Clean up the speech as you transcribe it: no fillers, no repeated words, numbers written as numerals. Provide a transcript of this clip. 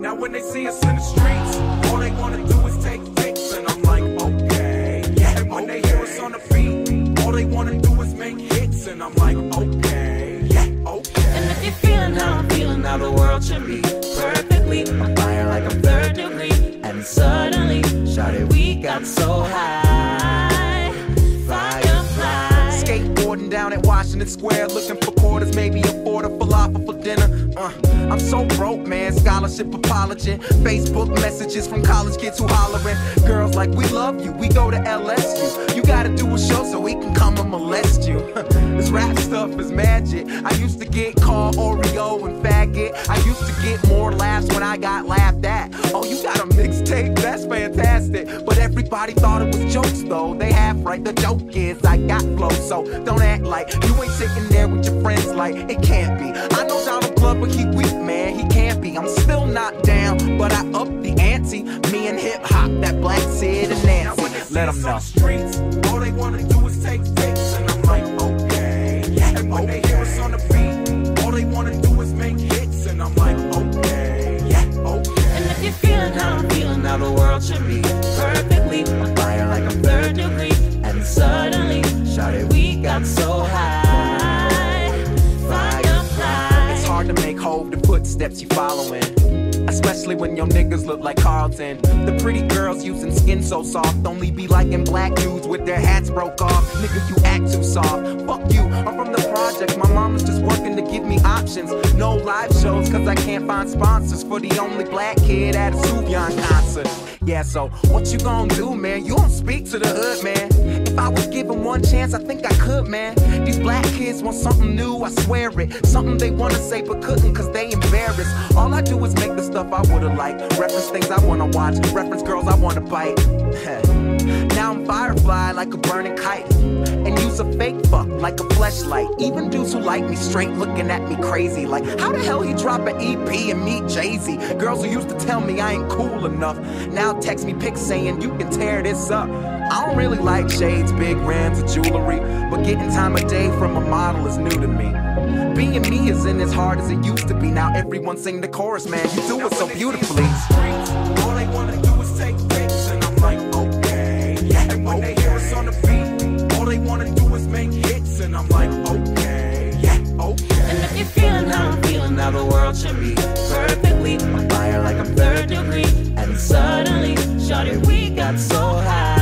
Now when they see us in the streets, all they wanna do is take pics, and I'm like, okay, yeah. And when they hear us on the beat, all they wanna do is make hits, and I'm like, okay, yeah, okay. And if you're feeling how I'm feeling, now the world should be perfectly on fire like I'm third degree. And suddenly, shawty, we got so high, firefly. Skateboarding down at Washington Square, looking for quarters, maybe afford a falafel for dinner. I'm so broke, man, scholarship apology. Facebook messages from college kids who hollering. Girls like, we love you, we go to LSU. You gotta do a show so we can come and molest you. This rap stuff is magic. I used to get called Oreo and faggot. I used to get more laughs when I got laughed at. Oh, you got a mixtape? That's fantastic. But everybody thought it was jokes though. They half right, the joke is I got flow. So don't act like you ain't sitting there with your friends like it can't be. I know Donald Glover, he weak, man, he can't be. I'm still not down, but I up the ante. Me and hip hop, that Black Sid and Nancy. Let them know. Streets, all they wanna do is take pics, and I'm like, okay, yeah. And when they hear us on the beat, all they wanna do is make hits, and I'm like, okay, yeah, okay. And if you're feeling how I'm feeling, now the world should be perfectly on fire like I'm third degree. And suddenly, shawty, we got so high, firefly. It's hard to make hold the footsteps you following, especially when your niggas look like Carlton. The pretty girls using skin so soft only be liking black dudes with their hats broke off. Nigga, you act too soft. Fuck you, I'm from the project. My mama's just working to give me options. No live shows cause I can't find sponsors for the only black kid at a Sufjan concert. Yeah, so what you gonna do, man? You don't speak to the hood, man. If I was given one chance, I think I could, man. These black kids want something new, I swear it. Something they wanna say but couldn't cause they embarrassed. All I do is make the stuff I would've liked. Reference things I wanna watch, reference girls I wanna bite. Now I'm firefly like a burning kite, and use a fake fuck like a fleshlight. Even dudes who like me straight looking at me crazy like, how the hell he drop an EP and meet Jay-Z? Girls who used to tell me I ain't cool enough now text me pics saying you can tear this up. I don't really like shades, big rims, or jewelry, but getting time of day from a model is new to me. Being me isn't as hard as it used to be. Now everyone sing the chorus, man, you do it so beautifully. All they wanna do is take pics, and I'm like, okay, yeah. And when they hear us on the beat, all they wanna do is make hits, and I'm like, okay, yeah, okay. And if you're feeling how I'm feeling, now the world should be perfectly on fire like I'm third degree. And suddenly, shawty, we got so high.